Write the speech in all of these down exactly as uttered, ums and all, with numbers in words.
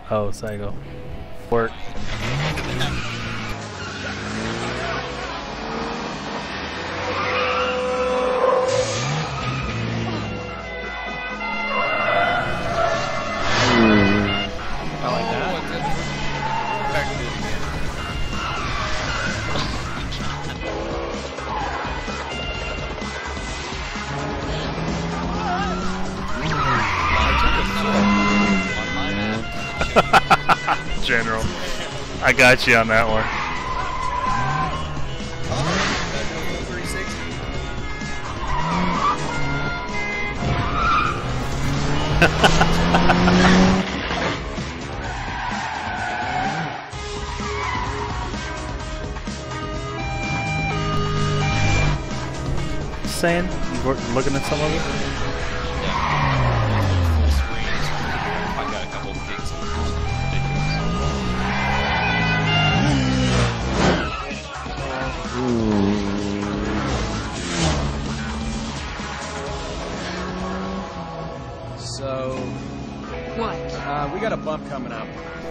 Oh, Saigo. Work. I like that. General. I got you on that one. Saying? You were looking at some of it? So, What? uh, we got a bump coming up.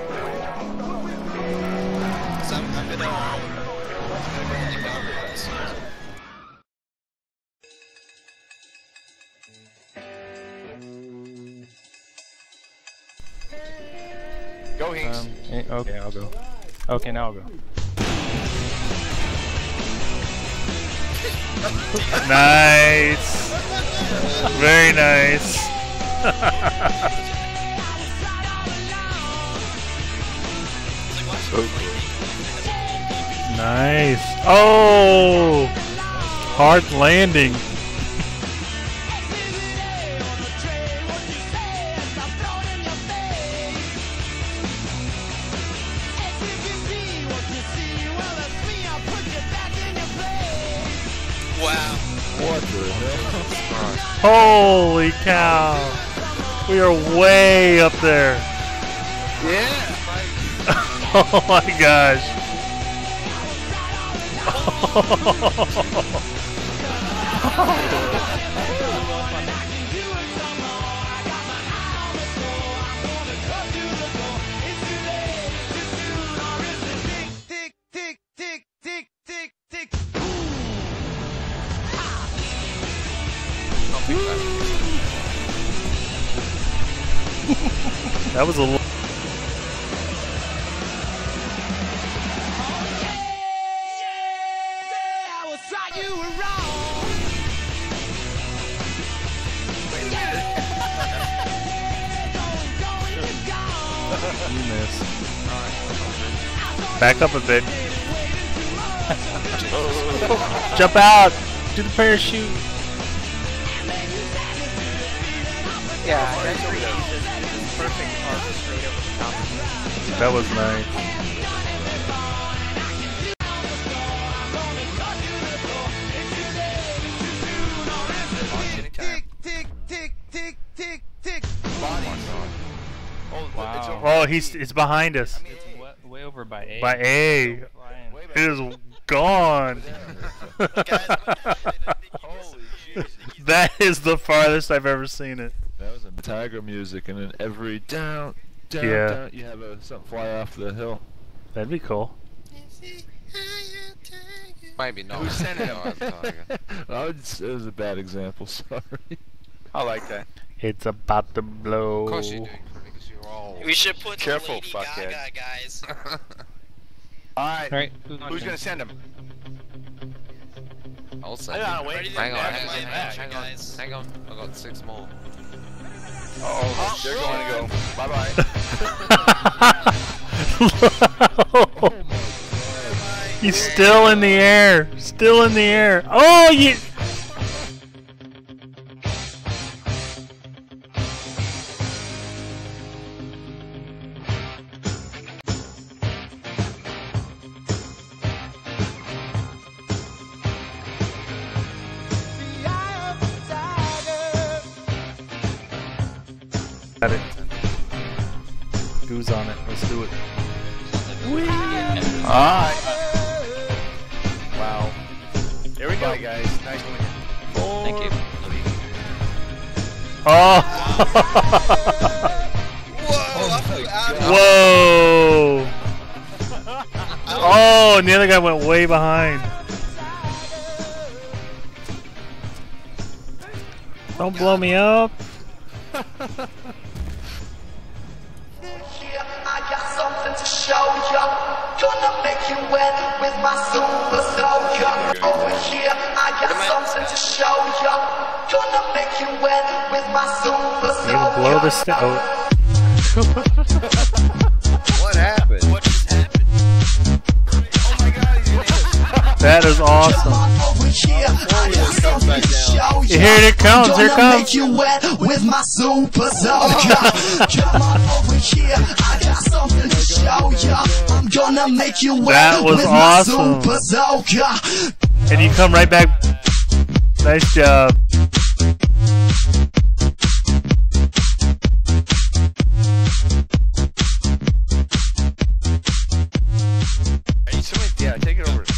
So I'm gonna uh, Go, Hinks. Um, eh, okay, I'll go. Okay, now I'll go. Nice! Very nice! Nice! Oh! Hard landing! wow. What the hell? Holy cow! We are way up there! Yeah. Oh my gosh! Tick, tick, tick, tick, tick, tick. That was a little. I was right, you were wrong. You missed. Back up a bit. Jump out! Do the parachute! Yeah, that's pretty easy. Perfect arc straight over the top of it. That was nice. Tick, tick, tick, tick, tick, tick. Oh, wow. Oh, he's it's behind us. It's way, way over by A. By A. Flying. It is gone. Holy Jesus. That is the farthest I've ever seen it. That was a Tiger music, and then every down, down, Yeah. down, you have a, something fly off the hill. That'd be cool. Maybe not. Who sent it? Oh, it's, it was a bad example. Sorry. I like that. It's about to blow. Of course you do, because you're all. We should put Careful, the Lady fuckhead. Gaga guys. Alright. Alright. Who's gonna send him? I'll say. I gotta wait. Ready to Hang on, back hang on, my hang on, back, hang on, guys. hang on. I got six more. Uh oh, they're going to go. Bye bye. He's still in the air. Still in the air. Oh, you. Got it. Goose on it. Let's do it. Alright. Wow. Here we go, guys. Nice one. Thank you. Oh! Whoa! Whoa! Oh, and the other guy went way behind. Don't blow me up. I got something to show ya. Gonna make you wet with my super soaker. Over here, I got something to show ya. Gonna make you wet with my super You soaker. blow the st- oh. What happened? What just happened? Oh my god, he's an idiot. That is awesome. Over here, I got something to show ya. Here it comes, here it Gonna comes. make you wet with my super soaker. Come on over here, I got something to show ya. I'm gonna make you wet That was with awesome. my super soaker. And you come right back. Nice job. Hey, somebody, yeah, take it over.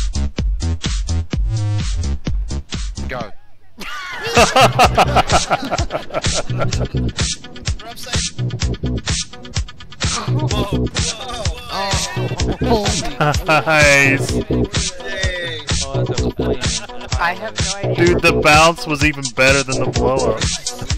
Go. Nice. I have no idea. Dude, the bounce was even better than the blow up.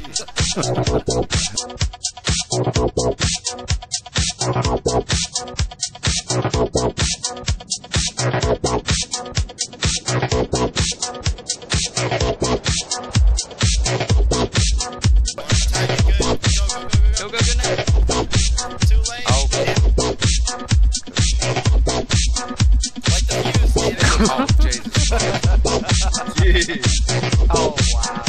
Go, go, go now. Too late. Oh, Like the fuse, man. oh Jesus. Jeez. Oh wow.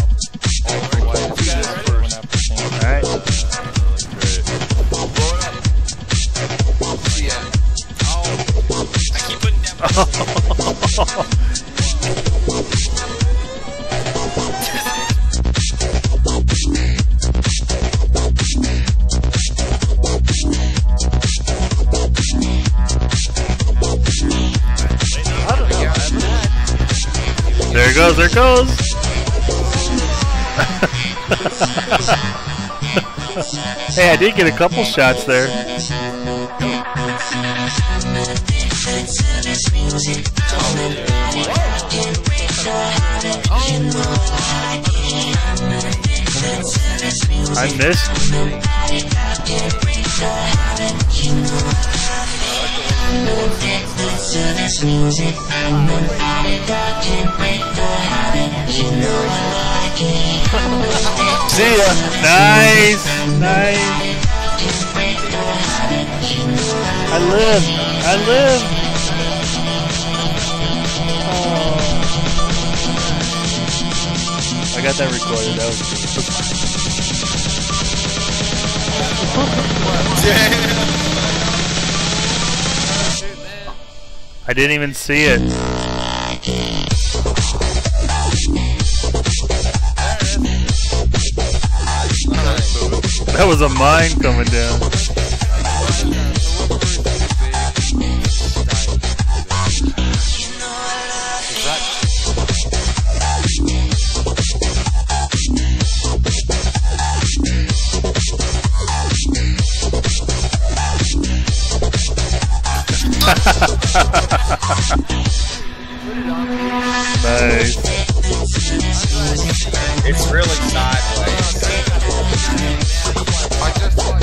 Alright. Yeah. Oh. I keep putting down. There it goes, there it goes. Hey, I did get a couple shots there. I missed. See ya. Nice, nice. I live. I live. Oh. I got that recorded. That was. I didn't even see it. That was a mine coming down. Nice. It's really sideways. I just like.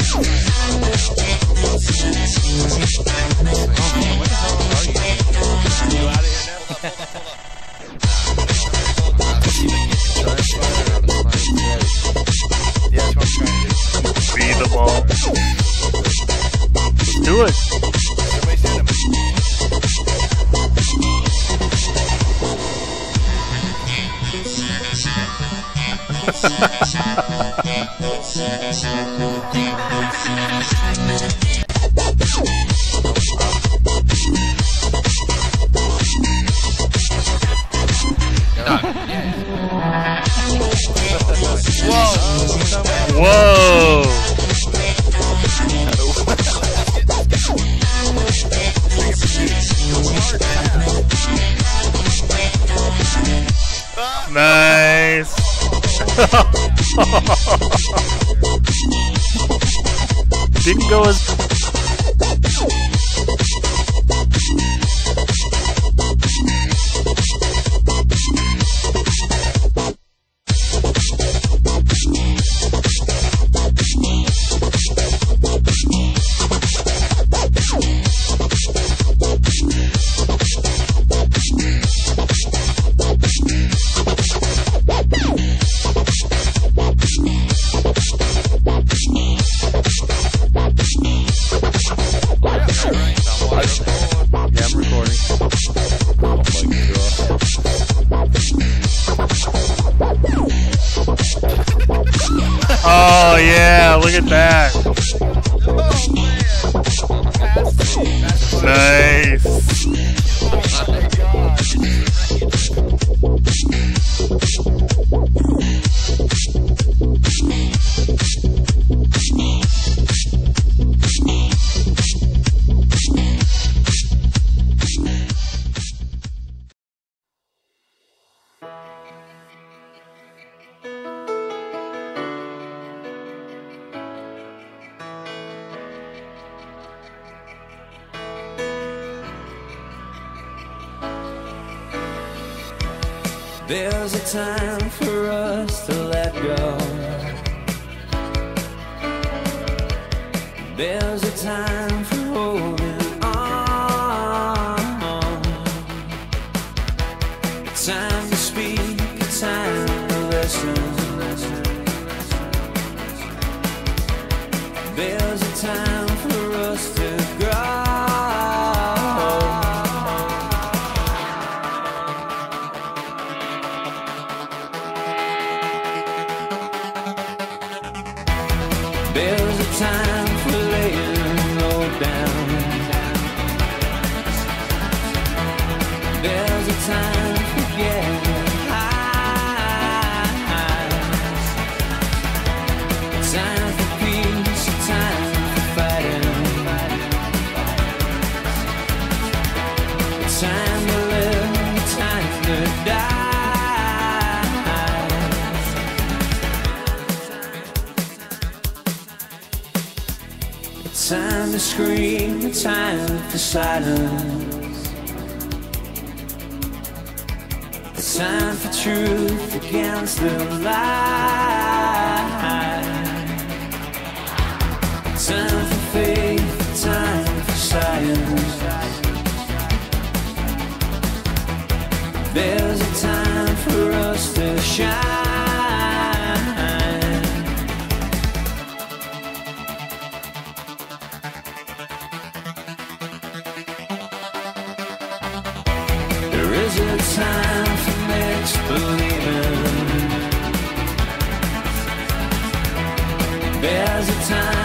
Yeah, that's what I'm trying to do. Feed the ball. Let's do it. Somebody send him. Whoa! Nice. Didn't go as look at that. Nice. There's a time for us to let go. There's a time for holding on. A time to speak, a time to listen. There's a time for us to grow. There's a time for laying low down. There's a time for getting high. A time for peace, a time for fighting. A time to live, a time to die. Time to scream, a time for silence. A time for truth against the lie. A time for faith, a time for science. There's a time for us to shine. There's a time for mixed believing. There's a time